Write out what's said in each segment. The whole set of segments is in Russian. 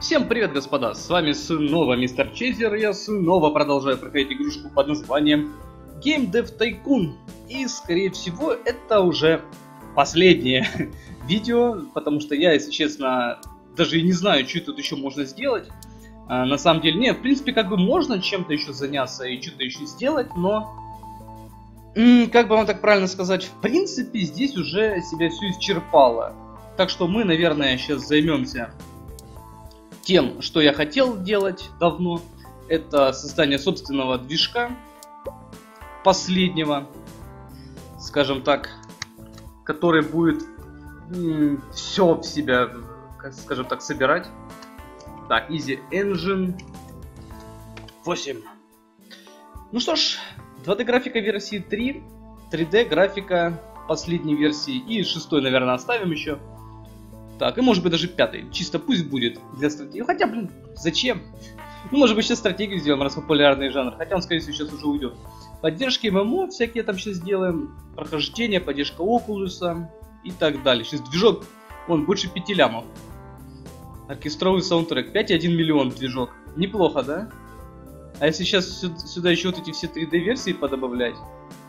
Всем привет, господа, с вами снова Мистер Чейзер, я снова продолжаю проходить игрушку под названием Game Dev Tycoon. И, скорее всего, это уже последнее видео, потому что я, если честно, даже и не знаю, что тут еще можно сделать. На самом деле, нет, в принципе, как бы можно чем-то еще заняться и что-то еще сделать, но... как бы вам так правильно сказать, в принципе, здесь уже себя все исчерпало. Так что мы, наверное, сейчас займемся тем, что я хотел делать давно. Это создание собственного движка, последнего, скажем так, который будет все в себя, скажем так, собирать. Так, Easy Engine 8. Ну что ж, 2D графика версии 3, 3D графика последней версии и 6, наверное, оставим еще. Так, и может быть даже 5, чисто пусть будет для стратегии. Хотя, блин, зачем? Ну, может быть, сейчас стратегию сделаем, раз популярный жанр. Хотя он, скорее всего, сейчас уже уйдет. Поддержки ММО всякие там сейчас сделаем. Прохождение, поддержка Окулуса и так далее. Сейчас движок, он больше 5 лямов. Оркестровый саундтрек, 5,1 миллион движок. Неплохо, да? А если сейчас сюда еще вот эти все 3D версии подобавлять?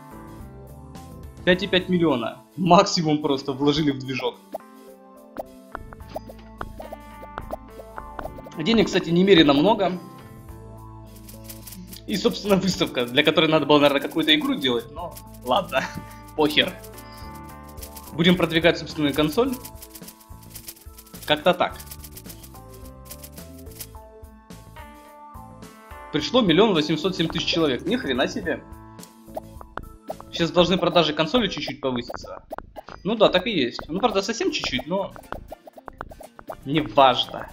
5,5 миллиона. Максимум просто вложили в движок. Денег, кстати, немерено много. И, собственно, выставка, для которой надо было, наверное, какую-то игру делать. Но ладно, похер. Будем продвигать собственную консоль. Как-то так. Пришло 1 807 000 человек. Ни хрена себе. Сейчас должны продажи консоли чуть-чуть повыситься. Ну да, так и есть. Ну, правда, совсем чуть-чуть, но... не важно.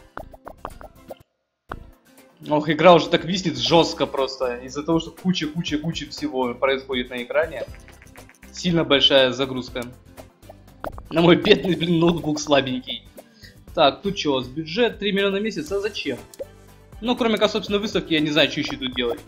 Ох, игра уже так виснет жестко просто. Из-за того, что куча всего происходит на экране. Сильно большая загрузка. На мой бедный, блин, ноутбук слабенький. Так, тут что, с бюджет 3 миллиона в месяц, а зачем? Ну, кроме как, собственно, выставки, я не знаю, что еще тут делать.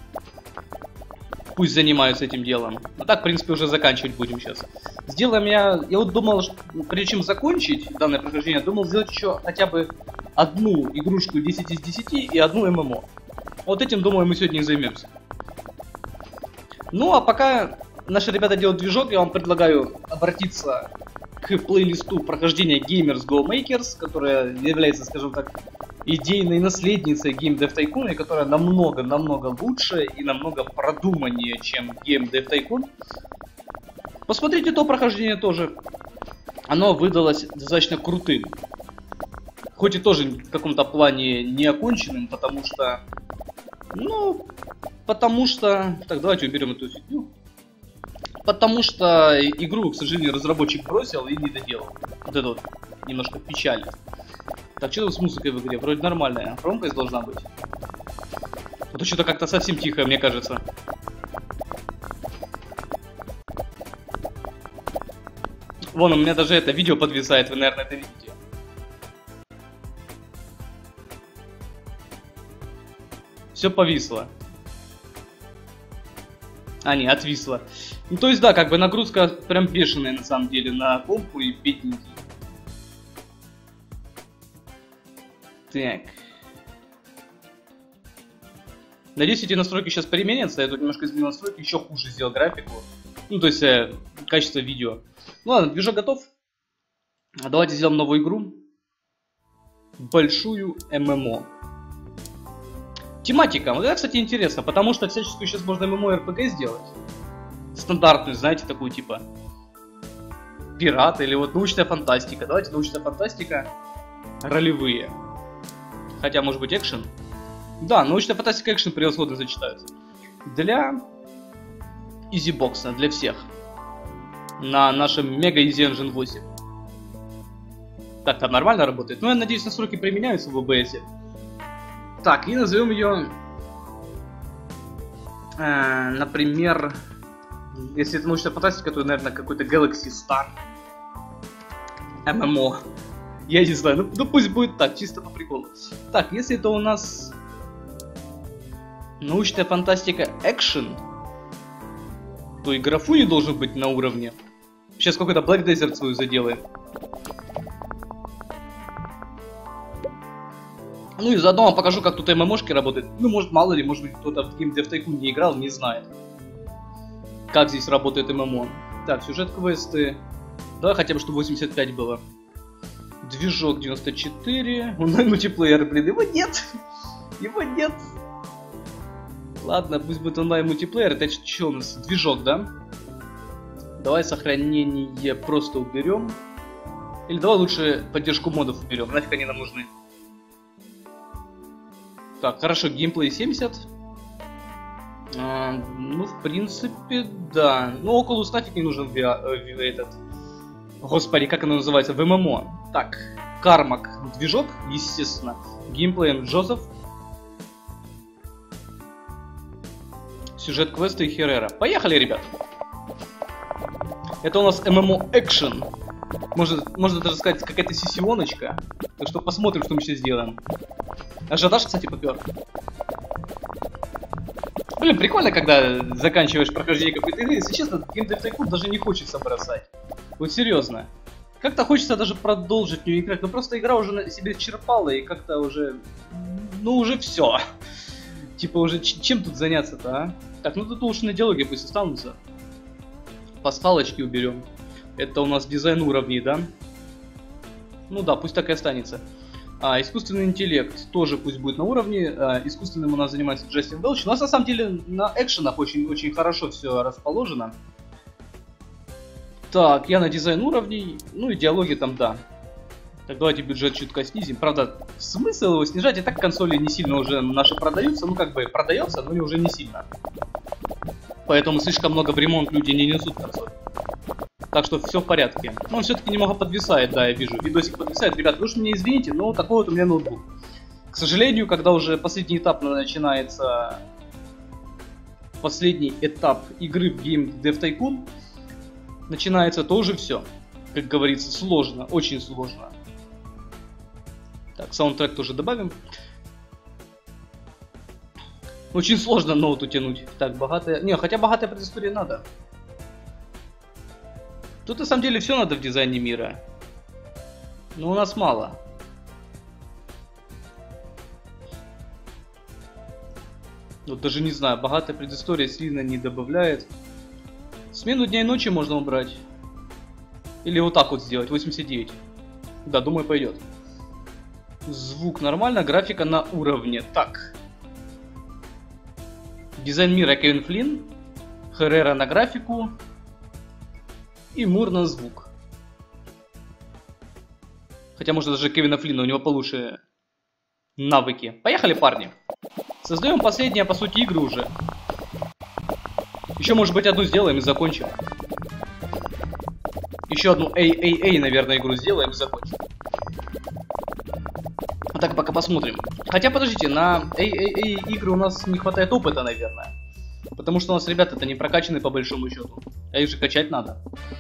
Пусть занимаются этим делом. А так, в принципе, уже заканчивать будем сейчас. Сделаем я вот думал, что, прежде чем закончить данное прохождение, думал сделать еще хотя бы одну игрушку 10 из 10 и одну ММО. Вот этим, думаю, мы сегодня и займемся. Ну, а пока наши ребята делают движок, я вам предлагаю обратиться к плейлисту прохождения Gamers Go Makers, которая является, скажем так, идейной наследницей Game Dev Tycoon, и которая намного лучше и намного продуманнее, чем Game Dev Tycoon. Посмотрите то прохождение тоже. Оно выдалось достаточно крутым. Хоть и тоже в каком-то плане не оконченным, потому что... ну, потому что... так, давайте уберем эту фигню. Потому что игру, к сожалению, разработчик бросил и не доделал. Вот это вот немножко печально. Так, что там с музыкой в игре? Вроде нормальная. Громкость должна быть. А то что-то как-то совсем тихо, мне кажется. Вон, у меня даже это видео подвисает, вы, наверное, это видите. Все повисло. А, не, отвисло. Ну, то есть, да, как бы нагрузка прям бешеная, на самом деле, на компу и бедненький. Так. Надеюсь, эти настройки сейчас переменятся. Я тут немножко изменил настройки, еще хуже сделал графику. Ну, то есть, качество видео. Ну ладно, движок готов. Давайте сделаем новую игру. Большую ММО. Тематика. Вот это, кстати, интересно, потому что всяческую сейчас можно ММО РПГ сделать. Стандартную, знаете, такую типа пираты или вот научная фантастика. Давайте научная фантастика. Ролевые. Хотя, может быть, экшен. Да, научная фантастика и экшен превосходно сочетаются. Для изибокса, для всех. На нашем Mega Easy Engine 8. Так, там нормально работает. Ну, я надеюсь, настройки применяются в OBS. Так, и назовем ее, например, если это научная фантастика, то, наверное, какой-то Galaxy Star ММО. Я не знаю, ну пусть будет так, чисто по приколу. Так, если это у нас научная фантастика экшен, то и графу не должен быть на уровне. Сейчас какой-то Black Desert свою заделаем. Ну и заодно вам покажу, как тут ММОшки работают. Ну, может, мало ли, может быть, кто-то в Game Dev Tycoon не играл, не знает, как здесь работает ММО. Так, сюжет-квесты. Давай хотя бы, чтобы 85 было. Движок 94. Онлайн-мультиплеер, блин, его нет. Его нет. Ладно, пусть будет онлайн-мультиплеер. Это что у нас? Движок, да? Давай сохранение просто уберем. Или давай лучше поддержку модов уберем. Нафиг они нам нужны. Так, хорошо, геймплей 70. Ну, в принципе, да. Ну, Oculus нафиг не нужен этот... Господи, как оно называется? В ММО. Так, Кармак. Движок, естественно. Геймплеем Джозеф. Сюжет квеста и Херера. Поехали, ребят! Это у нас ММО экшен. Можно даже сказать, какая-то сессионочка. Так что посмотрим, что мы сейчас сделаем. Ажиотаж, кстати, попер. Блин, прикольно, когда заканчиваешь прохождение какой-то игры. Если честно, Game Dev Tycoon даже не хочется бросать. Вот серьезно. Как-то хочется даже продолжить в нее играть. Но просто игра уже себе черпала и как-то уже... Ну, уже все. Типа уже чем тут заняться-то, а? Так, ну тут улучшенные диалоги пусть останутся. Пасхалочки уберем. Это у нас дизайн уровней, да? Ну да, пусть так и останется. Искусственный интеллект тоже пусть будет на уровне. Искусственным у нас занимается Джастин Велч. У нас на самом деле на экшенах очень хорошо все расположено. Так, я на дизайн уровней. Ну и диалоги там, да. Так, давайте бюджет чутка снизим. Правда, смысл его снижать, и так консоли не сильно уже наши продаются. Ну как бы продается, но уже не сильно. Поэтому слишком много в ремонт люди не несут консоль. Так что все в порядке. Но он все-таки немного подвисает, да, я вижу. Видосик подвисает. Ребят, вы уж меня извините, но такой вот у меня ноутбук. К сожалению, когда уже последний этап начинается... Последний этап игры в Game Dev Tycoon начинается, то уже все. Как говорится, сложно, очень сложно. Так, саундтрек тоже добавим. Очень сложно ноут утянуть. Так, богатая... Не, хотя богатая предыстория надо. Тут на самом деле все надо в дизайне мира. Но у нас мало. Вот даже не знаю, богатая предыстория сильно не добавляет. Смену дня и ночи можно убрать. Или вот так вот сделать, 89. Да, думаю, пойдет. Звук нормально, графика на уровне. Так. Дизайн мира Кевин Флинн. Херера на графику. И Мур на звук. Хотя, может, даже Кевина Флинна, у него получше навыки. Поехали, парни. Создаем последние, по сути, игры уже. Еще, может быть, одну сделаем и закончим. Еще одну AAA, наверное, игру сделаем и закончим. Так, пока посмотрим. Хотя, подождите, на AAA игры у нас не хватает опыта, наверное. Потому что у нас ребята-то не прокачаны по большому счету. А их же качать надо.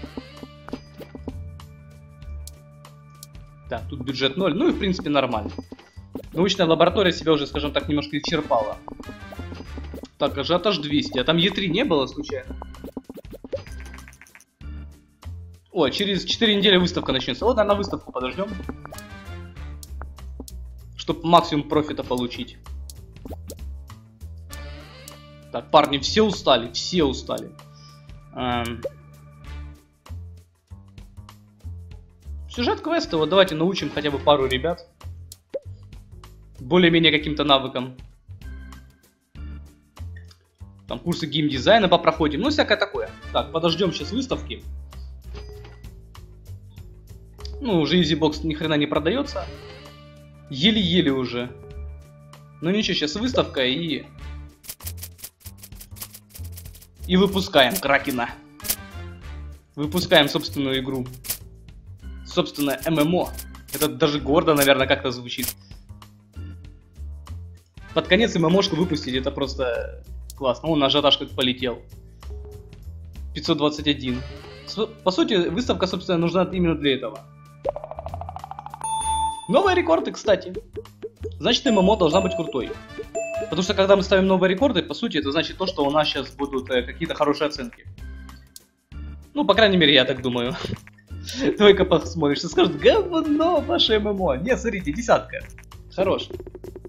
Так, тут бюджет 0. Ну и в принципе нормально. Научная лаборатория себя уже, скажем так, немножко исчерпала. Так, ажиотаж 200. А там Е3 не было случайно? Ой, через 4 недели выставка начнется. Вот, на выставку подождем. Чтобы максимум профита получить. Так, парни, все устали, все устали. Сюжет квеста, вот давайте научим хотя бы пару ребят. Более-менее каким-то навыкам. Там курсы геймдизайна попроходим, ну всякое такое. Так, подождем сейчас выставки. Ну, уже EasyBox ни хрена не продается. Еле-еле уже. Ну ничего, сейчас выставка и выпускаем Кракена. Выпускаем собственную игру. Собственное ММО. Это даже гордо, наверное, как-то звучит. Под конец ММОшку выпустить, это просто классно. Вон ажиотаж как полетел. 521. По сути, выставка, собственно, нужна именно для этого. Новые рекорды, кстати. Значит, ММО должна быть крутой. Потому что, когда мы ставим новые рекорды, по сути, это значит то, что у нас сейчас будут какие-то хорошие оценки. Ну, по крайней мере, я так думаю. Давай-ка посмотришь, ты скажешь, говно ваше ММО. Нет, смотрите, 10. Хорош.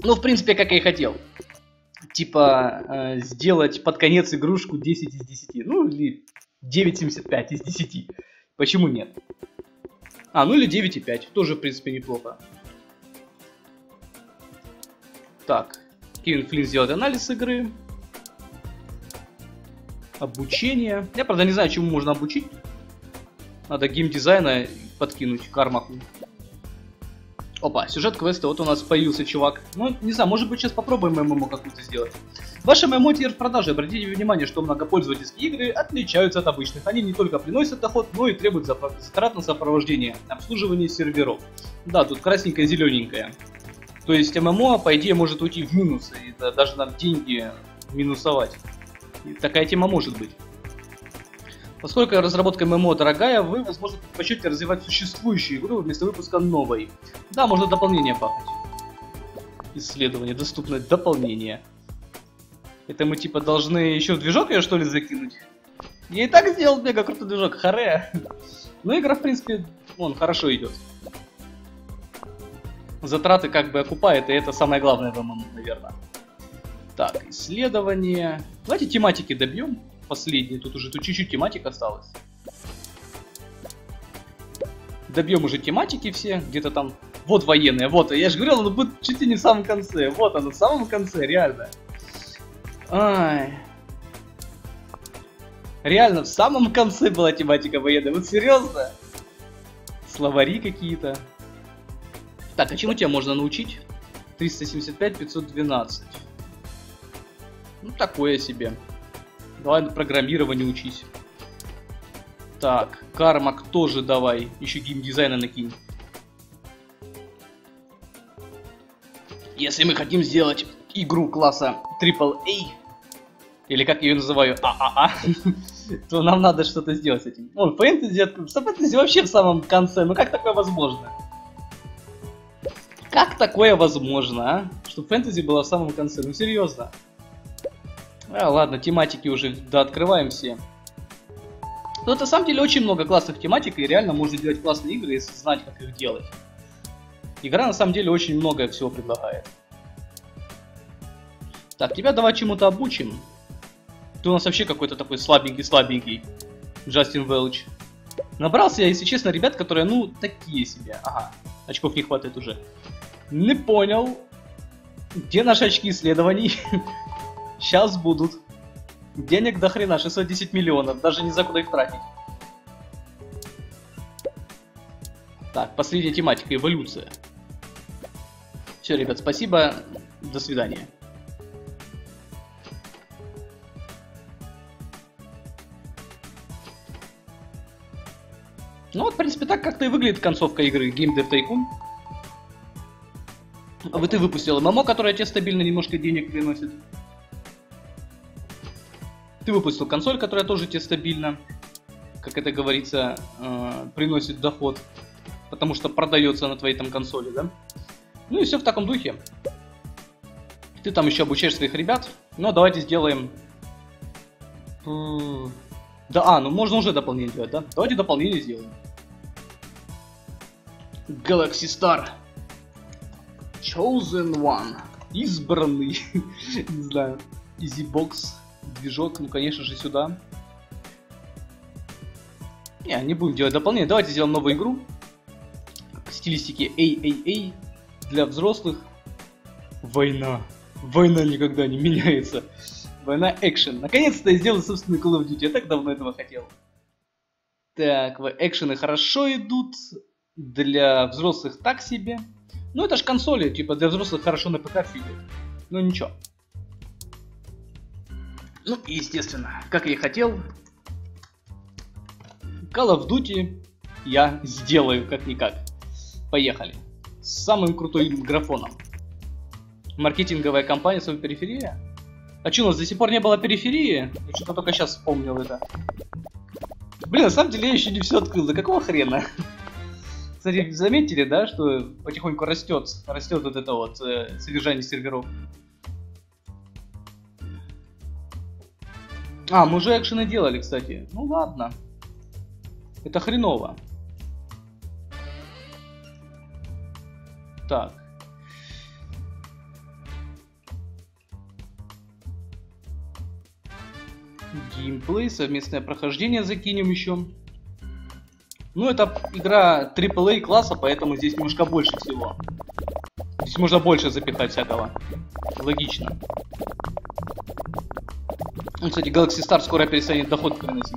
Ну, в принципе, как я и хотел. Типа, сделать под конец игрушку 10 из 10. Ну, или 9,75 из 10. Почему нет? А, ну или 9,5. Тоже, в принципе, неплохо. Так. Кевин Флинн сделает анализ игры. Обучение. Я, правда, не знаю, чему можно обучить. Надо геймдизайна подкинуть Кармаку. Опа, сюжет квеста, вот у нас появился чувак. Ну, не знаю, может быть сейчас попробуем ММО какую-то сделать. Ваши ММО теперь в продаже. Обратите внимание, что многопользовательские игры отличаются от обычных. Они не только приносят доход, но и требуют затрат на сопровождение, обслуживание серверов. Да, тут красненькая, зелененькая. То есть ММО, по идее, может уйти в минус, и даже нам деньги минусовать. И такая тема может быть. Поскольку разработка ММО дорогая, вы, возможно, предпочтете развивать существующую игру вместо выпуска новой. Да, можно дополнение бахать. Исследование, доступное дополнение. Это мы типа должны еще в движок ее что ли закинуть? Я и так сделал мега крутой движок, харе. Но игра в принципе, вон, хорошо идет. Затраты как бы окупает, и это самое главное в ММО, наверное. Так, исследование. Давайте тематики добьем. Последний, тут чуть-чуть тематик осталось. Добьем уже тематики все, где-то там. Вот военные, вот, я же говорил, оно будет чуть ли не в самом конце. Вот оно, в самом конце, реально. Ай. Реально, в самом конце была тематика военная, вот серьезно? Словари какие-то. Так, а чему тебя можно научить? 375, 512. Ну, такое себе. Давай на программирование учись. Так, Кармак тоже давай. Еще геймдизайна накинь. Если мы хотим сделать игру класса AAA, или как я ее называю, ААА, то нам надо что-то сделать с этим. О, фэнтези вообще в самом конце. Ну как такое возможно? Как такое возможно, а? Чтобы фэнтези было в самом конце? Ну серьезно. А, ладно, тематики уже, да, открываем все. Но на самом деле очень много классных тематик, и реально можно делать классные игры, если знать, как их делать. Игра на самом деле очень много всего предлагает. Так, тебя давай чему-то обучим. Ты у нас вообще какой-то такой слабенький. Джастин Велч. Набрался я, если честно, ребят, которые, ну, такие себе. Ага, очков не хватает уже. Не понял. Где наши очки исследований? Сейчас будут. Денег до хрена, 610 миллионов. Даже не знаю, куда их тратить. Так, последняя тематика, эволюция. Все, ребят, спасибо. До свидания. Ну вот, в принципе, так как-то и выглядит концовка игры Game Dev Tycoon. Вот ты выпустил ММО, которое тебе стабильно немножко денег приносит. Ты выпустил консоль, которая тоже тебе стабильно, как это говорится, приносит доход. Потому что продается на твоей там консоли, да? Ну и все в таком духе. Ты там еще обучаешь своих ребят. Но давайте сделаем... Да, ну можно уже дополнение делать, да? Давайте дополнение сделаем. Galaxy Star. Chosen One. Избранный. Не знаю. EasyBox. Движок, ну конечно же сюда. Не будем делать дополнение. Давайте сделаем новую игру. В стилистике AAA. Для взрослых. Война. Война никогда не меняется. Война экшен. Наконец-то я сделал собственный Call of Duty. Я так давно этого хотел. Так, экшены хорошо идут. Для взрослых так себе. Ну это ж консоли, типа для взрослых хорошо на ПК фигает. Ну ничего. Ну и естественно, как я и хотел, Call of Duty я сделаю как-никак. Поехали. С самым крутым графоном. Маркетинговая компания своей периферии. А что, у нас до сих пор не было периферии? Я что-то только сейчас вспомнил это. Блин, на самом деле я еще не все открыл. Да какого хрена? Кстати, заметили, да, что потихоньку растет вот это вот содержание серверов. А, мы уже экшены делали, кстати. Ну ладно. Это хреново. Так. Геймплей, совместное прохождение закинем еще. Ну, это игра AAA класса, поэтому здесь немножко больше всего. Здесь можно больше запихать всякого. Логично. Ну, кстати, Galaxy Star скоро перестанет доход приносить.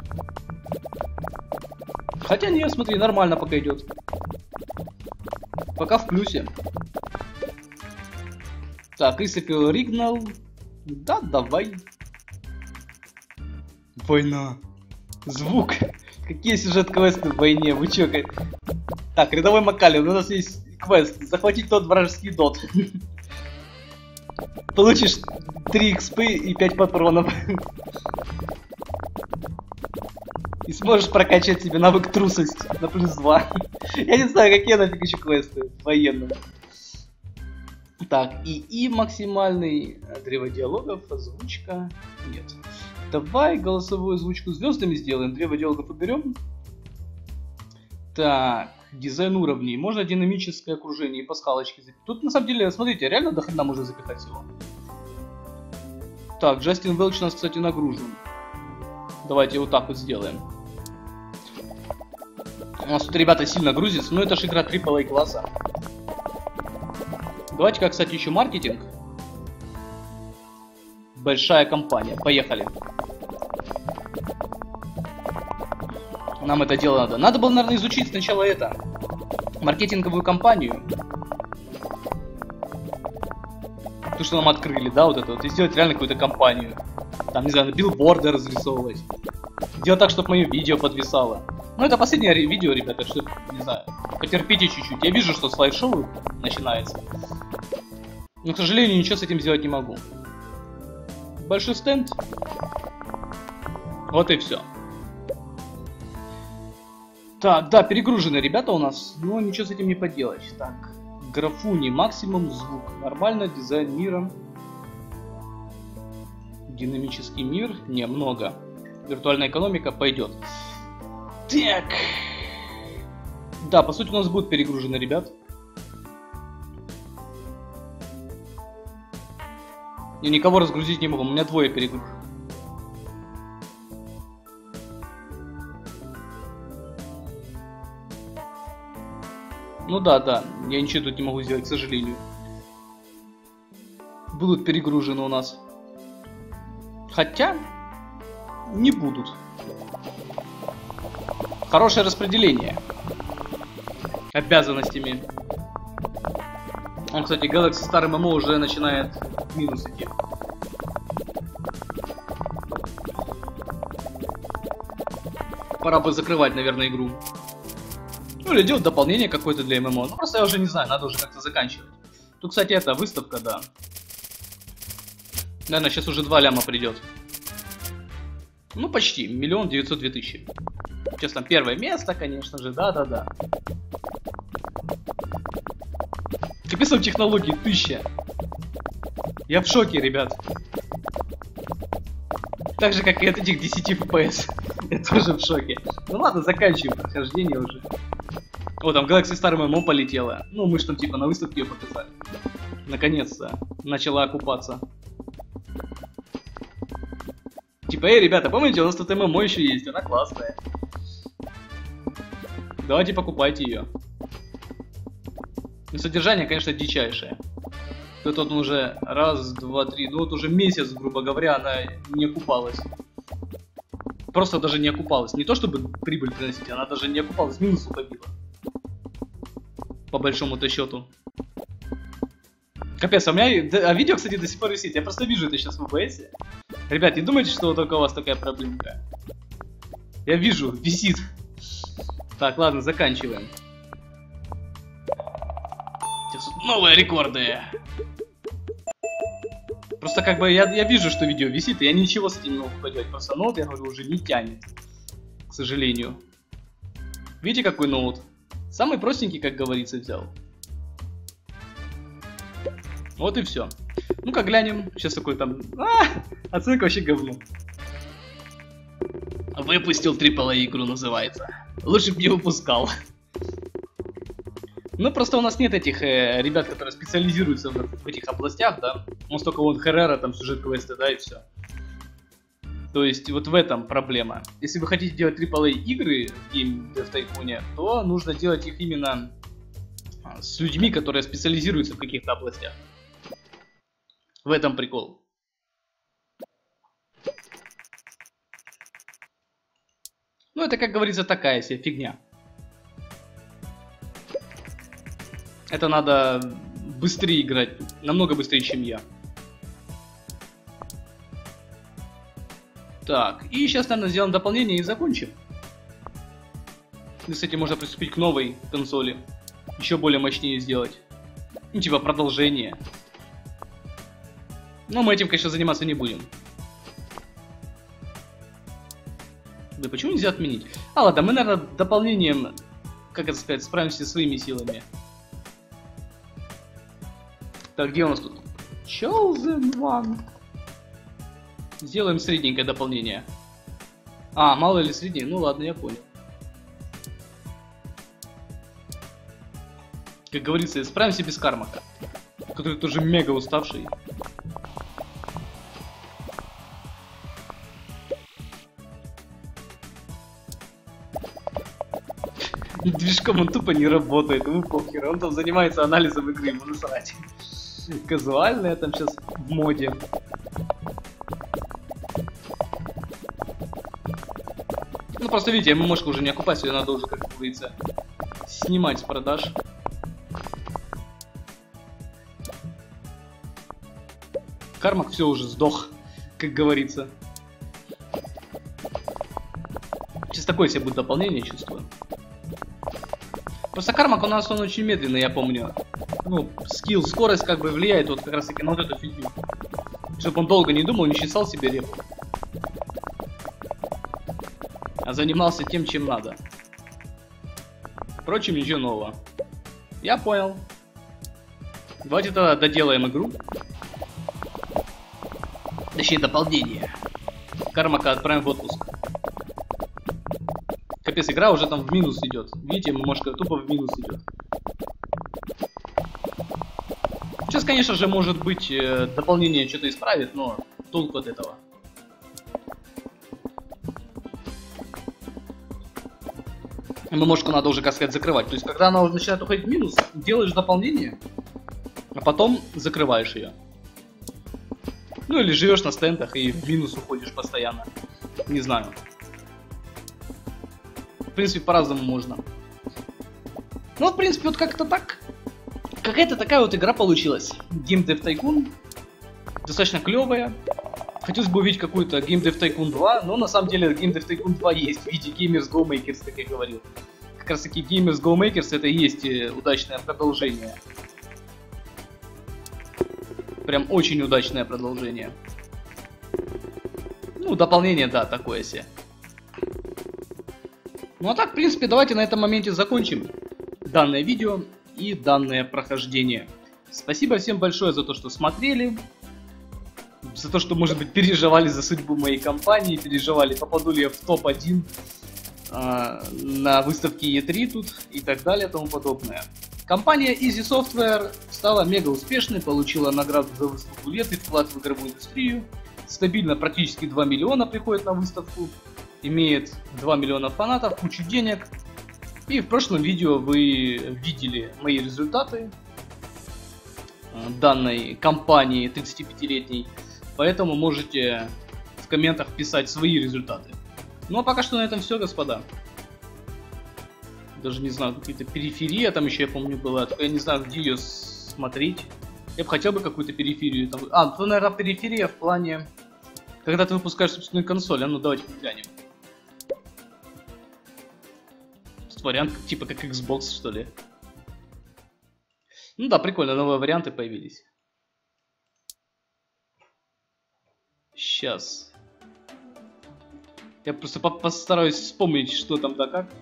Хотя нет, смотри, нормально пока идет. Пока в плюсе. Так, Исапил Ригнал. Да, давай. Война. Звук. Какие сюжет-квесты в войне? Вы чё? Так, рядовой Маккали, у нас есть квест. Захватить тот вражеский дот. Получишь 3 XP и 5 патронов. И сможешь прокачать себе навык трусость на +2. Я не знаю, какие нафиг еще квесты военные. Так, и максимальный, древо диалогов, озвучка. Нет. Давай голосовую озвучку звездами сделаем, древо диалогов уберем. Так, дизайн уровней. Можно динамическое окружение и пасхалочки запихать. Тут на самом деле, смотрите, реально до хрена можно запихать его. Так, Джастин Велч у нас, кстати, нагружен. Давайте вот так вот сделаем. У нас тут ребята сильно грузятся, но это же игра AAA класса. Давайте-ка, кстати, еще маркетинг. Большая компания. Поехали. Нам это дело надо. Надо было, наверное, изучить сначала это. Маркетинговую компанию. То, что нам открыли, да, вот это вот. И сделать реально какую-то компанию. Там, не знаю, билборды разрисовывать. Делать так, чтобы мое видео подвисало. Ну, это последнее видео, ребята, что, не знаю, потерпите чуть-чуть. Я вижу, что слайд-шоу начинается. Но, к сожалению, ничего с этим сделать не могу. Большой стенд. Вот и все. Так, да, перегружены ребята у нас, но ничего с этим не поделать. Так, графуни, максимум звук. Нормально, дизайн мира. Динамический мир, не, много. Виртуальная экономика пойдет. Так. Да, по сути у нас будут перегружены ребят. Я никого разгрузить не могу, у меня двое перегружены. Ну да, я ничего тут не могу сделать, к сожалению. Будут перегружены у нас. Хотя, не будут. Хорошее распределение обязанностями. Он, кстати, Galaxy Star MMO уже начинает в минус идти. Пора бы закрывать, наверное, игру. Ну или делать дополнение какое-то для ММО. Ну просто я уже не знаю, надо уже как-то заканчивать. Тут, кстати, это выставка, да. Наверное, сейчас уже 2 ляма придет. Ну почти, 1 902 000. Сейчас там первое место, конечно же, да. Капец, там технологии 1000. Я в шоке, ребят. Так же, как и от этих 10 FPS. Я тоже в шоке. Ну ладно, заканчиваем прохождение уже. О, там Galaxy Star MMO полетела. Ну, мы же там типа на выставке ее показали. Наконец-то начала окупаться. Типа, ребята, помните, у нас тут ММО еще есть, она классная. Давайте покупайте ее. И содержание, конечно, дичайшее. Тут он уже раз, два, три, ну вот уже месяц, грубо говоря, она не окупалась. Просто даже не окупалась. Не то чтобы прибыль приносить, она даже не окупалась, минус уходила. По большому-то счету. Капец, а у меня видео, кстати, до сих пор висит. Я просто вижу это сейчас в OBS. Ребят, не думайте, что вот только у вас такая проблемка. Я вижу, висит. Так, ладно, заканчиваем. Сейчас новые рекорды. Просто как бы я вижу, что видео висит, и я ничего с этим не могу поделать. Просто ноут, я говорю, уже не тянет. К сожалению. Видите, какой ноут? Самый простенький, как говорится, взял. Вот и все. Ну-ка глянем. Сейчас такой там... оценка вообще говно. Выпустил AAA игру, называется. Лучше бы не выпускал. Ну, просто у нас нет этих ребят, которые специализируются в этих областях, да. У нас только вон Herrera, там сюжет квесты, да, и все. То есть вот в этом проблема. Если вы хотите делать AAA игры в Game Dev Tycoon, то нужно делать их именно с людьми, которые специализируются в каких-то областях. В этом прикол. Ну, это, как говорится, такая себе фигня. Это надо быстрее играть, намного быстрее, чем я. Так, и сейчас, наверное, сделаем дополнение и закончим. И с этим можно приступить к новой консоли. Еще более мощнее сделать. Ну, типа продолжение. Но мы этим, конечно, заниматься не будем. Да почему нельзя отменить? А, ладно, мы, наверное, дополнением, как это сказать, справимся своими силами. Так, где у нас тут? Chosen One. Сделаем средненькое дополнение. А, мало ли среднее? Ну ладно, я понял. Как говорится, справимся без Кармака, который тоже мега уставший. Движком он тупо не работает, ему похер. Он там занимается анализом игры, ему насрать. Казуальная там сейчас в моде. Ну просто видите, ММОшка уже не окупать, ее надо уже, как говорится, снимать с продаж. Кармак все уже сдох, как говорится. Сейчас такое себе будет дополнение, чувствую. Просто Кармак у нас он очень медленный, я помню. Ну, скилл, скорость как бы влияет вот как раз таки на вот эту фигню. Чтобы он долго не думал, не чесал себе репу. А занимался тем, чем надо. Впрочем, ничего нового. Я понял. Давайте тогда доделаем игру. Точнее, дополнение. Кармака отправим в отпуск. Капец, игра уже там в минус идет. Видите, ММОшка тупо в минус идет. Сейчас, конечно же, может быть, дополнение что-то исправит, но толку от этого. ММОшку надо уже, как сказать, закрывать. То есть, когда она уже начинает уходить в минус, делаешь дополнение, а потом закрываешь ее. Ну или живешь на стендах и в минус уходишь постоянно. Не знаю. В принципе, по-разному можно. Ну, в принципе, вот как-то так. Какая-то такая вот игра получилась. Game Dev Tycoon. Достаточно клевая. Хотелось бы увидеть какую-то Game Dev Tycoon 2, но на самом деле Game Dev Tycoon 2 есть в виде Gamers Go Makers, как я говорил. Как раз таки Gamers Go Makers это и есть удачное продолжение. Прям очень удачное продолжение. Ну, дополнение, да, такое себе. Ну а так, в принципе, давайте на этом моменте закончим данное видео и данное прохождение. Спасибо всем большое за то, что смотрели. За то, что, может быть, переживали за судьбу моей компании, переживали, попаду ли я в топ-1 на выставке E3 тут и так далее и тому подобное. Компания Easy Software стала мега успешной, получила награду за выставку лет и вклад в игровую индустрию. Стабильно практически 2 миллиона приходит на выставку, имеет 2 миллиона фанатов, кучу денег. И в прошлом видео вы видели мои результаты данной компании 35-летней, поэтому можете в комментах писать свои результаты. Ну а пока что на этом все, господа. Даже не знаю, какие-то периферии там еще, я помню, была. Только я не знаю, где ее смотреть. Я бы хотел бы какую-то периферию там. А, то, наверное, периферия в плане, когда ты выпускаешь собственную консоль. А ну, давайте глянем. Вариант типа как Xbox, что ли. Ну да, прикольно, новые варианты появились. Сейчас. Я просто постараюсь вспомнить, что там да как.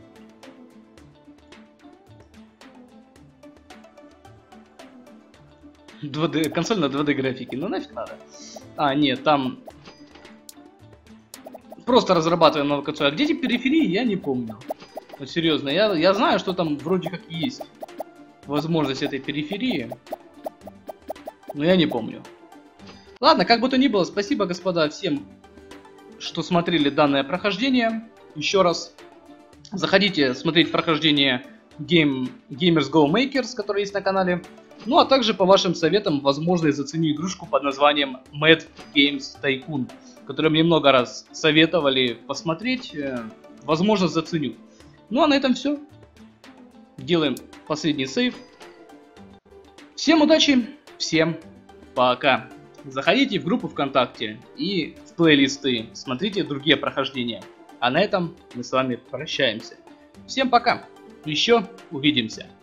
Консоль на 2D графике, ну нафиг надо. А, нет, там просто разрабатываем новую консоль. А где эти периферии, я не помню. Вот серьезно, я знаю, что там вроде как есть возможность этой периферии, но я не помню. Ладно, как бы то ни было, спасибо, господа, всем что смотрели данное прохождение. Еще раз заходите смотреть прохождение Gamers Go Makers, который есть на канале. Ну а также по вашим советам, возможно, я заценю игрушку под названием Mad Games Tycoon, которую мне много раз советовали посмотреть. Возможно, заценю. Ну а на этом все. Делаем последний сейв. Всем удачи, всем пока. Заходите в группу ВКонтакте и в плейлисты, смотрите другие прохождения. А на этом мы с вами прощаемся. Всем пока, еще увидимся.